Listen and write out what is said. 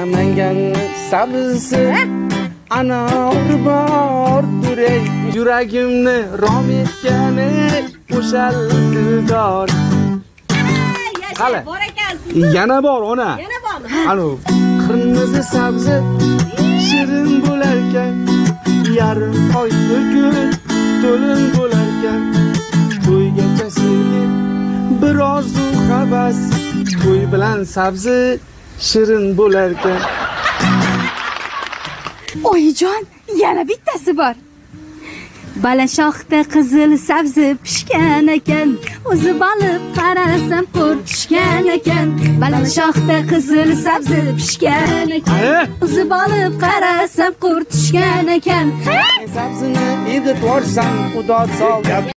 mangan sabzi ana bordur ey yuragimni rom etgani o'shal dildor. Qala. Bor ekansiz. Yana bor ona. Yana bormi? Anu qirmizi sabzi shirin bo'larkan, yarim oy kun to'lin bo'larkan. To'ygacha sevgi biroz havas, to'y bilan sabzi shirin bo'larkan. Oyijon, yana bittasi bor. Balashoqda qizil sabzi pishgan ekan, o'zi balib qarasam qurt tushgan ekan. Balashoqda qizil sabzi pishgan ekan, o'zi balib qarasam qurt tushgan ekan. Sabzini edib borsam xudo sol.